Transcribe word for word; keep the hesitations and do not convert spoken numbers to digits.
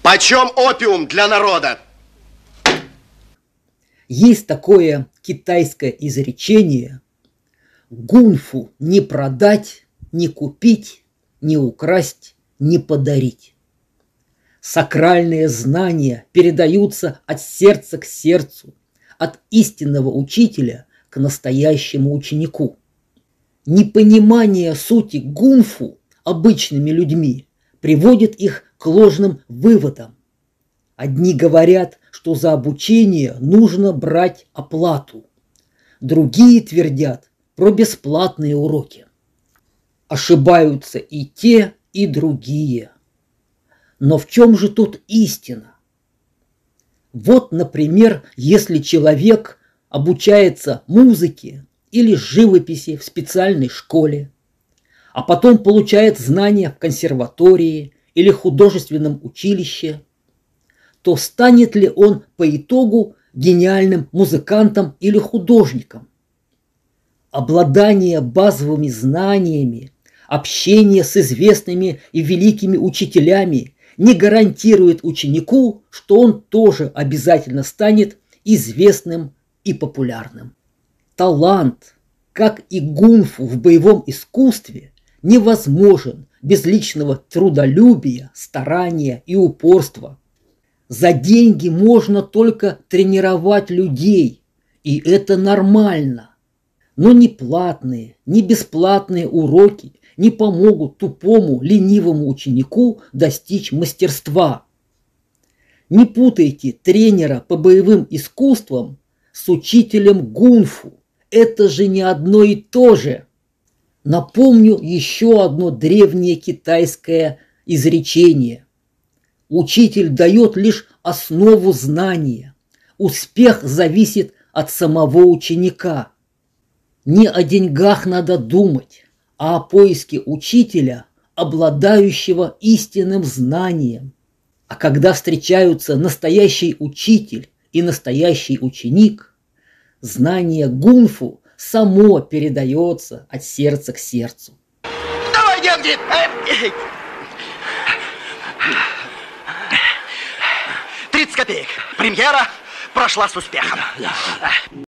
Почем опиум для народа? Есть такое китайское изречение: гунфу не продать, не купить, не украсть, не подарить. Сакральные знания передаются от сердца к сердцу, от истинного учителя к настоящему ученику. Непонимание сути гунфу обычными людьми приводит их к ложным выводам. Одни говорят, что за обучение нужно брать оплату. Другие твердят про бесплатные уроки. Ошибаются и те, и другие. Но в чем же тут истина? Вот, например, если человек обучается музыке или живописи в специальной школе, а потом получает знания в консерватории или художественном училище, то станет ли он по итогу гениальным музыкантом или художником? Обладание базовыми знаниями, общение с известными и великими учителями не гарантирует ученику, что он тоже обязательно станет известным и популярным. Талант, как и гунфу в боевом искусстве, невозможен без личного трудолюбия, старания и упорства. За деньги можно только тренировать людей, и это нормально. Но ни платные, ни бесплатные уроки не помогут тупому, ленивому ученику достичь мастерства. Не путайте тренера по боевым искусствам с учителем гунфу. Это же не одно и то же. Напомню еще одно древнее китайское изречение. Учитель дает лишь основу знания. Успех зависит от самого ученика. Не о деньгах надо думать, а о поиске учителя, обладающего истинным знанием. А когда встречаются настоящий учитель и настоящий ученик, знание гунфу само передается от сердца к сердцу. Давай, деньги! тридцать копеек. Премьера прошла с успехом.